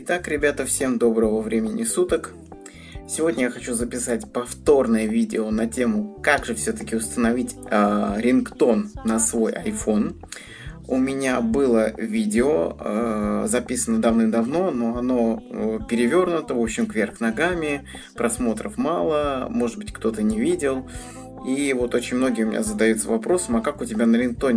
Итак, ребята, всем доброго времени суток. Сегодня я хочу записать повторное видео на тему, как же все-таки установить рингтон на свой iPhone. У меня было видео, записано давным-давно, но оно перевернуто, в общем, кверх ногами, просмотров мало, может быть, кто-то не видел. И вот очень многие у меня задаются вопросом, а как у тебя на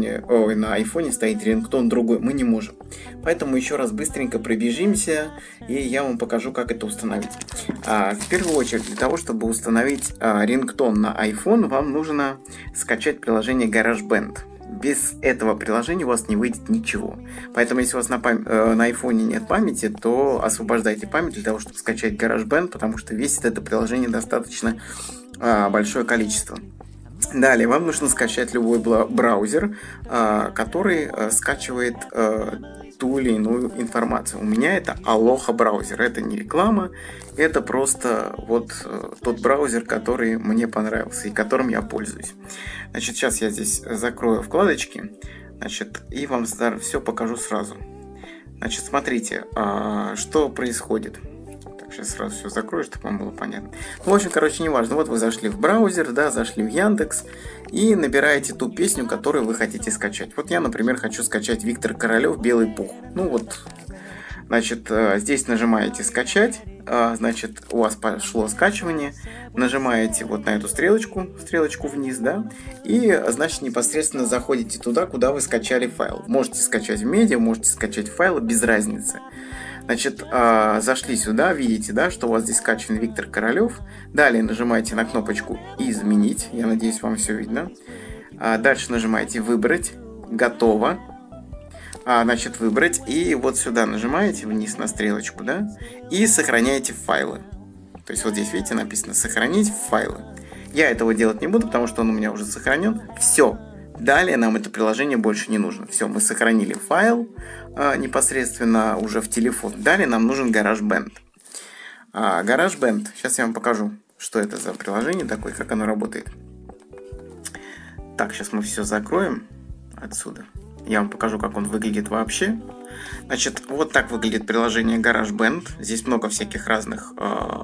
на айфоне стоит рингтон другой? Мы не можем. Поэтому еще раз быстренько пробежимся, и я вам покажу, как это установить. В первую очередь, для того, чтобы установить рингтон на iPhone, вам нужно скачать приложение GarageBand. Без этого приложения у вас не выйдет ничего. Поэтому, если у вас на iPhone нет памяти, то освобождайте память для того, чтобы скачать GarageBand, потому что весит это приложение достаточно большое количество. Далее вам нужно скачать любой браузер, который скачивает ту или иную информацию. У меня это Aloha браузер. Это не реклама, это просто вот тот браузер, который мне понравился и которым я пользуюсь. Значит, сейчас я здесь закрою вкладочки, значит, и вам все покажу сразу. Значит, смотрите, что происходит. Сейчас сразу все закрою, чтобы вам было понятно. Ну, в общем, короче, неважно. Вот вы зашли в браузер, да, зашли в Яндекс и набираете ту песню, которую вы хотите скачать. Вот я, например, хочу скачать Виктор Королёв «Белый пух». Ну вот, значит, здесь нажимаете «Скачать». Значит, у вас пошло скачивание. Нажимаете вот на эту стрелочку вниз, да, и, значит, непосредственно заходите туда, куда вы скачали файл. Можете скачать в медиа, можете скачать файлы, без разницы. Значит, зашли сюда, видите, да, что у вас здесь скачан Виктор Королёв. Далее нажимаете на кнопочку «Изменить». Я надеюсь, вам все видно. Дальше нажимаете «Выбрать». Готово. Значит, «Выбрать». И вот сюда нажимаете вниз на стрелочку, да, и сохраняете файлы. То есть вот здесь, видите, написано «Сохранить файлы». Я этого делать не буду, потому что он у меня уже сохранен. Все. Далее нам это приложение больше не нужно. Все, мы сохранили файл непосредственно уже в телефон. Далее нам нужен GarageBand. GarageBand. Сейчас я вам покажу, что это за приложение такое, как оно работает. Так, сейчас мы все закроем отсюда. Я вам покажу, как он выглядит вообще. Значит, вот так выглядит приложение GarageBand. Здесь много всяких разных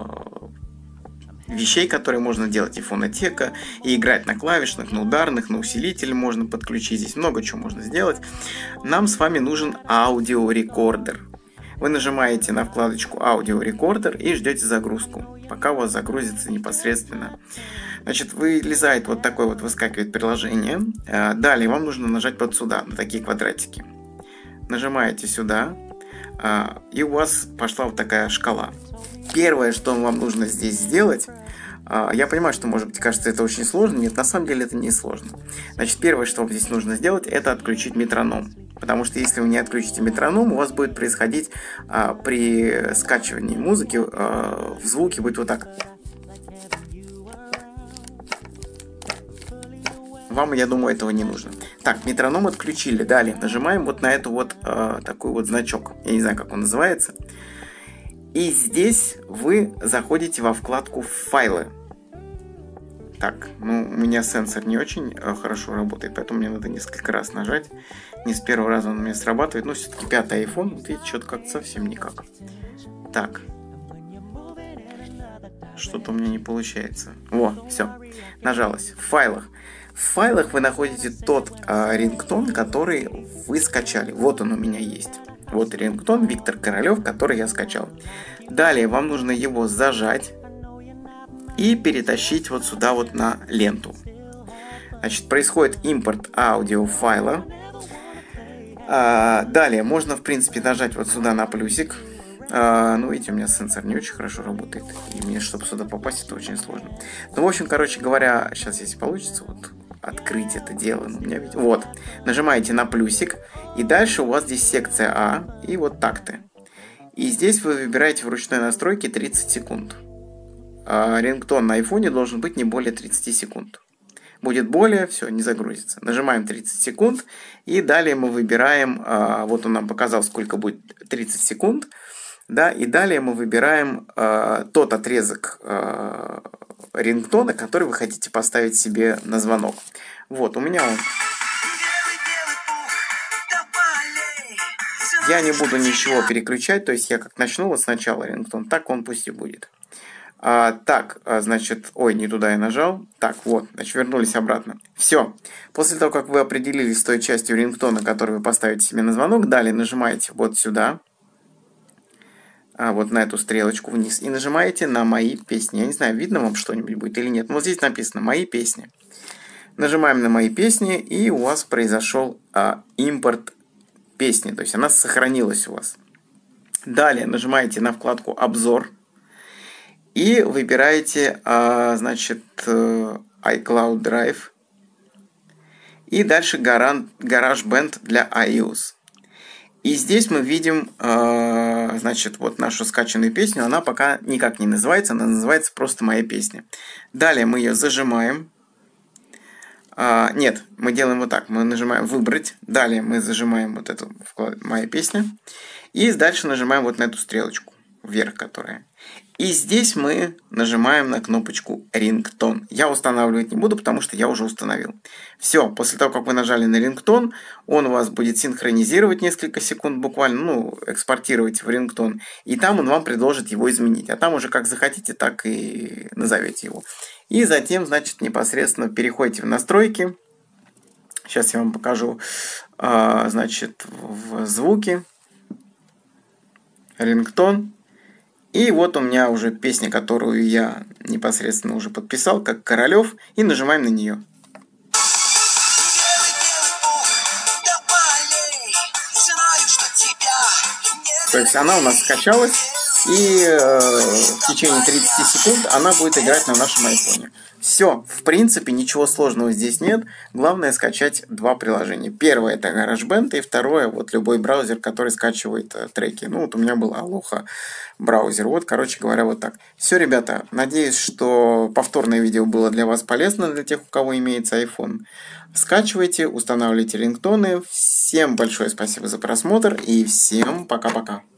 вещей, которые можно делать, и фонотека, и играть на клавишных, на ударных, на усилитель можно подключить, здесь много чего можно сделать. Нам с вами нужен аудиорекордер. Вы нажимаете на вкладочку аудиорекордер и ждете загрузку, пока у вас загрузится непосредственно. Значит, вылезает вот такое вот, выскакивает приложение. Далее вам нужно нажать вот сюда, на такие квадратики. Нажимаете сюда, и у вас пошла вот такая шкала. Первое, что вам нужно здесь сделать, я понимаю, что, может быть, кажется, это очень сложно. Нет, на самом деле это не сложно. Значит, первое, что вам здесь нужно сделать, это отключить метроном. Потому что если вы не отключите метроном, у вас будет происходить при скачивании музыки, в звуке будет вот так. Вам, я думаю, этого не нужно. Так, метроном отключили. Далее нажимаем вот на эту вот такой вот значок. Я не знаю, как он называется. И здесь вы заходите во вкладку «Файлы». Так, ну, у меня сенсор не очень хорошо работает, поэтому мне надо несколько раз нажать. Не с первого раза он у меня срабатывает, но все-таки 5-й iPhone, вот видите, что-то как-то совсем никак. Так. Что-то у меня не получается. Во, все, нажалось. В файлах. В файлах вы находите тот рингтон, который вы скачали. Вот он у меня есть. Вот рингтон Виктор Королёв, который я скачал. Далее вам нужно его зажать и перетащить вот сюда вот на ленту. Значит, происходит импорт аудиофайла. Далее можно, в принципе, нажать вот сюда на плюсик. Ну, видите, у меня сенсор не очень хорошо работает. И мне, чтобы сюда попасть, это очень сложно. Ну, в общем, короче говоря, сейчас если получится вот открыть это дело. У меня, вот, нажимаете на плюсик. И дальше у вас здесь секция А и вот такты. И здесь вы выбираете в ручной настройке 30 секунд. Рингтон на айфоне должен быть не более 30 секунд. Будет более, все, не загрузится. Нажимаем 30 секунд. И далее мы выбираем, вот он нам показал, сколько будет 30 секунд. Да, и далее мы выбираем тот отрезок рингтона, который вы хотите поставить себе на звонок. Вот, у меня он. Я не буду ничего переключать, то есть я как начну вот сначала рингтон, так он пусть и будет. Значит, ой, не туда я нажал. Так, вот, значит, вернулись обратно. Все. После того, как вы определились с той частью рингтона, которую вы поставите себе на звонок, далее нажимаете вот сюда, вот на эту стрелочку вниз, и нажимаете на «Мои песни». Я не знаю, видно вам что-нибудь будет или нет. Но вот здесь написано «Мои песни». Нажимаем на «Мои песни», и у вас произошел импорт песни, то есть она сохранилась у вас. Далее нажимаете на вкладку «Обзор». И выбираете, значит, iCloud Drive. И дальше GarageBand для iOS. И здесь мы видим, значит, вот нашу скачанную песню. Она пока никак не называется, она называется просто «Моя песня». Далее мы ее зажимаем. Нет, мы делаем вот так. Мы нажимаем «Выбрать». Далее мы зажимаем вот эту вкладку «Моя песня». И дальше нажимаем вот на эту стрелочку вверх, которая. И здесь мы нажимаем на кнопочку «Рингтон». Я устанавливать не буду, потому что я уже установил. Все, после того, как вы нажали на рингтон, он у вас будет синхронизировать несколько секунд буквально, ну, экспортировать в рингтон. И там он вам предложит его изменить. А там уже как захотите, так и назовете его. И затем, значит, непосредственно переходите в настройки. Сейчас я вам покажу, значит, в звуки. Рингтон. И вот у меня уже песня, которую я непосредственно уже подписал, как Королев, и нажимаем на нее. То есть она у нас скачалась, и в течение 30 секунд она будет играть на нашем айфоне. Все, в принципе, ничего сложного здесь нет. Главное скачать два приложения. Первое это GarageBand, и второе вот любой браузер, который скачивает треки. Ну вот у меня был Aloha браузер. Вот, короче говоря, вот так. Все, ребята, надеюсь, что повторное видео было для вас полезно, для тех, у кого имеется iPhone. Скачивайте, устанавливайте рингтоны. Всем большое спасибо за просмотр и всем пока-пока.